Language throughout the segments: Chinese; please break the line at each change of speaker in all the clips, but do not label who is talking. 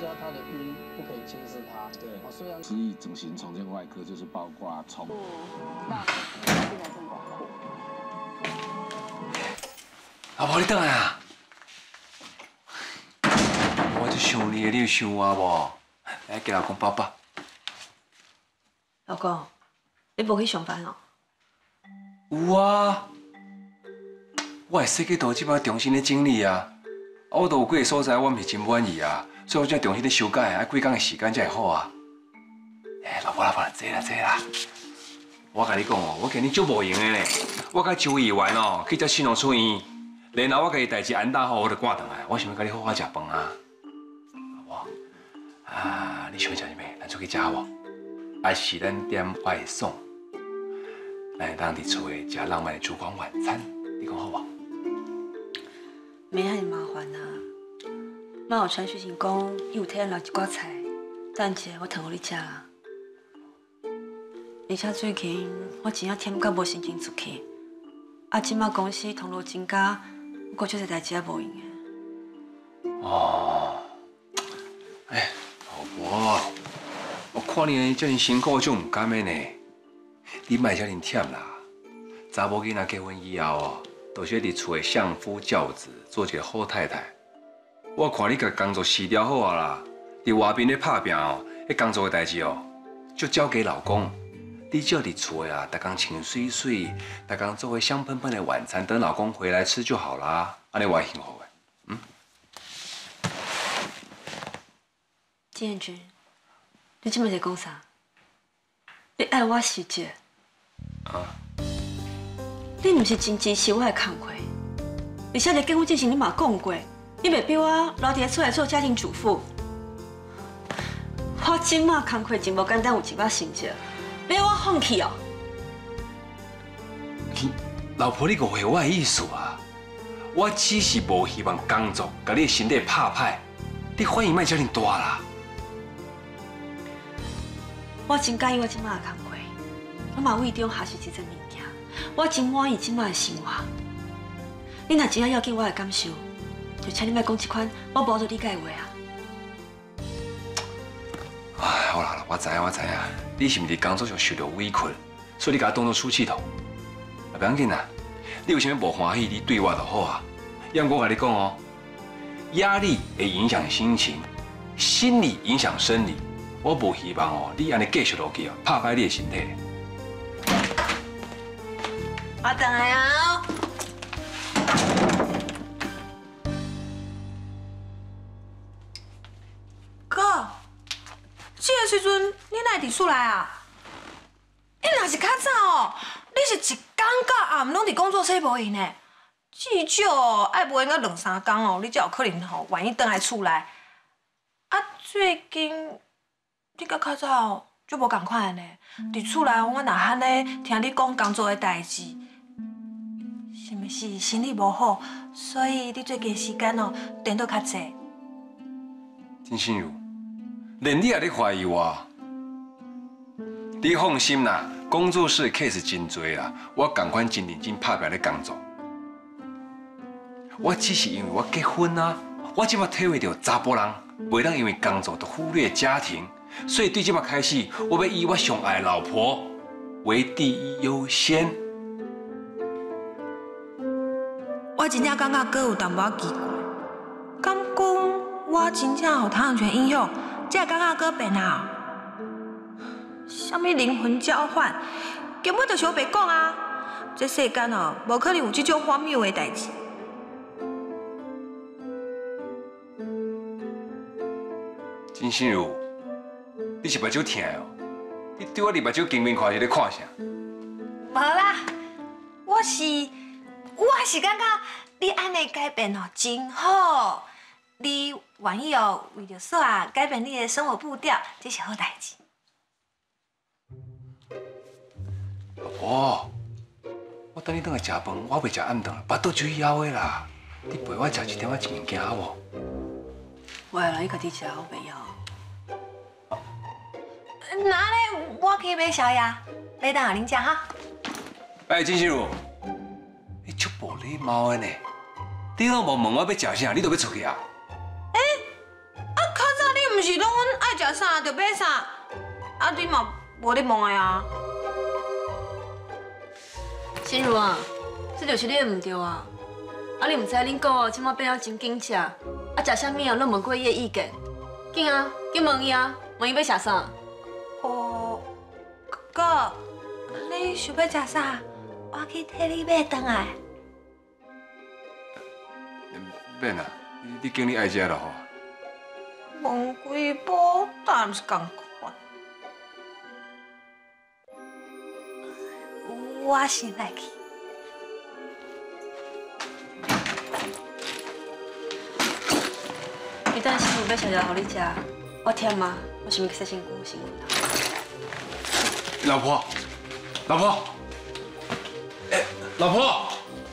加他的晕，不可以轻视他。对，虽然
失忆整形重建外科就是包括从
大进来更广阔。
老婆，你倒来啊！我就想你，你有想我无？来，给老公抱抱。
老公，你无去上班哦？
有啊，我会设计图即摆重新咧整理啊。我都有几个所在我毋是真满意啊，所以我才重新咧修改，啊，几工的时间才会好啊。老婆，坐啦。我甲你讲哦，我今日足无闲的咧。我甲周议员哦去接信用出院，然后我家己代志安打好，我就赶转来。我想要甲你好好食饭啊。老婆，你想要食啥物？咱出去食好无？还是咱点外送？咱会当伫厝诶食浪漫的烛光晚餐，你讲好无？
没遐尼麻烦啊。妈有传讯息讲，伊有替咱留一寡菜，等一下我腾互你食啊。而且最近我真正忝到无心情出去，即摆公司通路增加，不过就是代志也无用的。
哦，老婆，我看你遮尔辛苦，就唔甘的呢。你莫遮尔忝啦。查某囡仔结婚以后哦，都是伫厝诶相夫教子，做一个好太太。我看你甲工作辞掉好啊啦，伫外边咧打拼哦，迄工作诶代志哦，就交给老公。你只要伫厝诶啊，逐工穿水水，逐工做个香喷喷的晚餐，等老公回来吃就好啦。安尼我会幸福诶。
金彦君，你即摆在讲啥？你爱我是者？你毋是真支持我的工课，而且在结婚之前你嘛讲过，你袂逼我留伫厝内做家庭主妇。我即马工课真无简单，有一把成绩，你要我放弃哦？
老婆，你误会我的意思啊！我只是无希望工作甲你的身体拍歹，你反应莫遮尔大啦。
我真介意我即马的工课，我嘛为中学习这件物件，我真满意即马的生活。你若真正要紧我的感受，就请你莫讲这款我无做理解的话啊！
好啦，我知影，你是毋是工作上受到委屈，所以你甲我当作出气头？不要紧啦，你有啥物无欢喜，你对我就好啊。要我甲你讲哦，压力会影响心情，心理影响生理。我无希望哦，你安尼继续落去哦，拍歹你的身体。
我等来啊！
哥，这个时阵你哪会伫厝内啊？你若是较早哦，你是一天到暗拢伫工作室无闲呢。至少爱无闲到2-3天哦，你才有可能吼愿意倒来厝内。最近你甲较早就无共款呢。伫厝内我若罕咧听你讲工作的代志，是毋是身体无好，所以你最近时间哦颠倒较济？
金心如，连你也咧怀疑我？你放心啦，工作室 case 真多啦，我同款真认真拍拼咧工作。我只是因为我结婚啊，我即马体会到查甫人袂当因为工作就忽略家庭，所以对即马开始，我要以我上爱的老婆为第一优先。
我真正感觉哥有淡薄奇怪，敢讲我真正有唐人权应用，才会感觉哥变啊？什么灵魂交换，根本就是我白讲啊！这世间哦，无可能有这种荒谬的代志。
金心如，你是目睭疼哦？你对我的目睭镜面看是咧看啥？
无啦，我是感觉你安尼改变哦真好，你愿意哦为着煞改变你的生活步调，这是好代志。
老婆，我等你倒来食饭，我袂食暗顿，巴肚就枵的啦。你陪我食一点仔一物件好无？
我来你家己食，我袂晓。
那咧，我去买宵夜，来等下恁食哈。
金心如，你足无礼貌的呢！你拢无问我要食啥，你就要出去啊？
较早你毋是拢阮爱食啥就买啥，啊你嘛无咧问的啊。
心如啊，这就是你的唔对啊！啊，你唔知恁哥即摆变啊真紧食，啊食啥物啊，拢问过伊的意见。紧啊，去问伊啊，问伊要食啥。
哦，哥，你想要食啥？我去替你买回来。
免啊，你经理爱食就好。
问几步，当然是共款。我先来去。
你等心如要烧烧互你食，我忝啊，我想要去洗身躯先困啦。
老婆，老婆，老婆。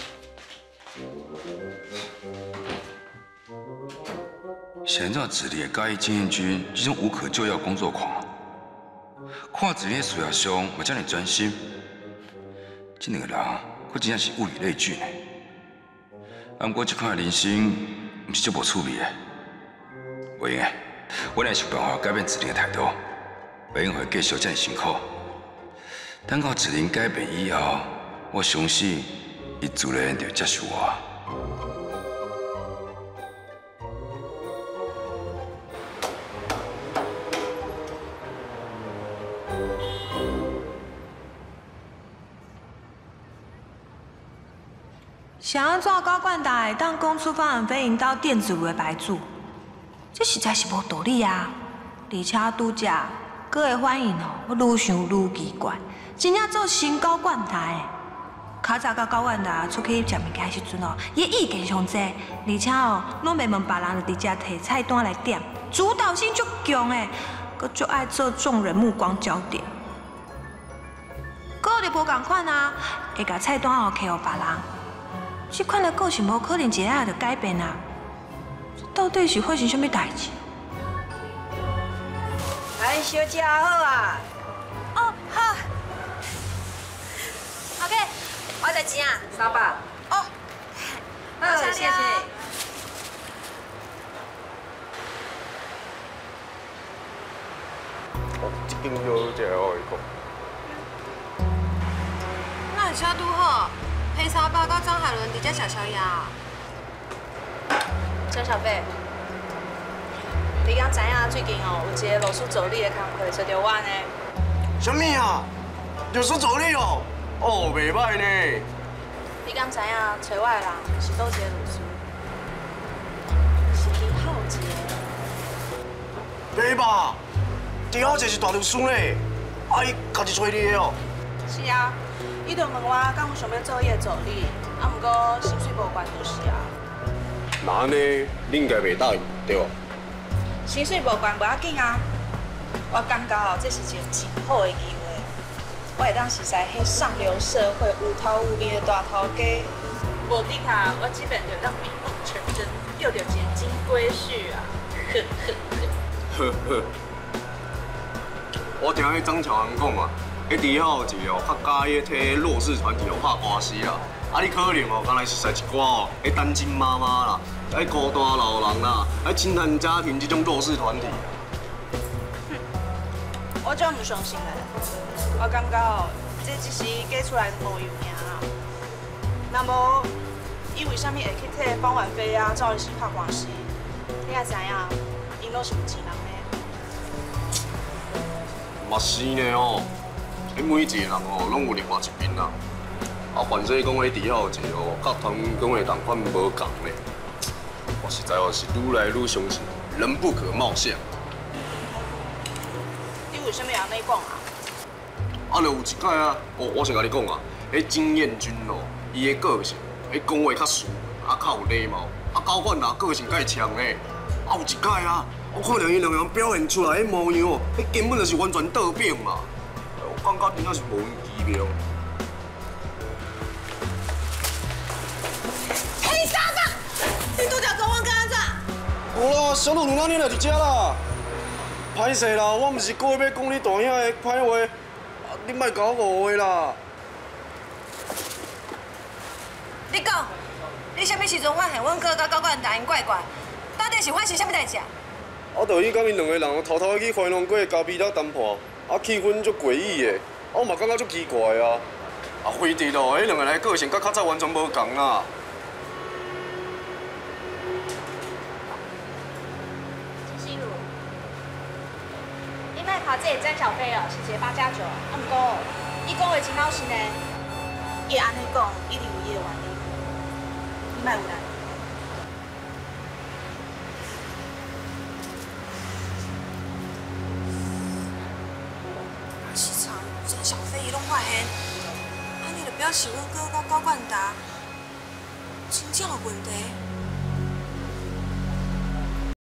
现在子立介意金燕君这种无可救药工作狂，看子立事业上嘛这么专心，这两个人可真正是物以类聚呢。不过这款的人生不是足无趣味的，袂用的，我来想办法改变子立的态度，袂用会继续这么辛苦。等到子立改变以后，我相信伊自然就接受我。
想要怎高冠达会当讲出方案飞引到电子为白主，这实在是无道理啊！而且拄只哥的反应哦，我愈想愈奇怪，真正做新高冠达的。较早甲高冠达出去食物件时阵哦，伊意见上济，而且哦，拢袂问别人，就直接摕菜单来点，主导性足强的，佮足爱做众人目光焦点。哥就无共款啊，会甲菜单哦摕互别人。这款的个性无可能一下就改变啊！这到底是发生什么代志？
哎，小姐好啊！
哦，好。OK， 我的钱啊
300。
哦，
好，谢谢。
哦，这间小姐我会讲。
那车拄好。陪300到张海伦伫遮食宵夜啊！
张小飞，你敢知影最近哦有一个罗叔助理的工课找着我呢？
什么啊？罗叔助理哦？哦，袂歹呢。
你敢知影找我的人是倒一个罗叔？是李浩杰。
袂吧？李浩杰是大律师呢，啊伊家己找你的哦。
是啊。伊就问我，敢有想要做伊的助理，啊，不过薪水无悬就是啊。
那安尼，你应该袂答应，对无？
薪水无悬无要紧啊，我感觉哦，这是一个真好的机会，我会当实在迄上流社会有头有面的大头家。无底下，我基本就当美梦成真，钓到一个金龟婿啊！呵呵呵。
我听迄张乔安讲啊。迄李浩杰哦，较介意替弱势团体哦拍官司啦。啊，你可能哦，刚才实在一寡哦，迄单亲妈妈啦，迄孤单老人啦，迄亲寒家庭这种弱势团体。
我真唔相信嘞，我感觉哦，这只是假出来的无有名啦。那无，伊为虾米会去替方婉菲啊、赵律师拍官司？你也知影，因拢是有钱人呢。
嘛是呢哦。每一个人哦，拢有另外一面啦。啊，凡说讲迄李浩杰哦，甲唐文讲的同款无共呢。我实在哦是愈来愈相信，人不可貌相。
你为什么要安尼讲啊？
啊，就有一摆啊，我先甲你讲啊，迄金燕君哦，伊的个性，迄讲话较顺，啊较有礼貌，啊高冠达个性介强呢。啊有一摆啊，我看到伊两个人表现出来迄模样哦，迄根本就是完全倒饼嘛。我感觉真正是无奇妙。
黑沙子，你拄条讲我干安怎？
有啦，小露露那天来伫遮啦。歹势啦，我毋是故意要讲你大兄的歹话，你莫甲我误会啦。
你讲，你什么时阵发现阮哥甲高冠达因怪怪？到底是发生什么代志啊？
啊，就因讲因两个人偷偷去花农街交味道谈判，啊，气氛足诡异的，我嘛感觉足奇怪啊。啊，非得咯，迄两个人个性甲较早完全无同啦。
金心如，你莫靠这个占小费哦，是一个8+9，啊，毋过伊讲话真老实呢，伊安尼讲一定有伊的原因，你莫有难。
市场真小费伊拢发现，安尼就表示阮哥甲高冠达真正有问题。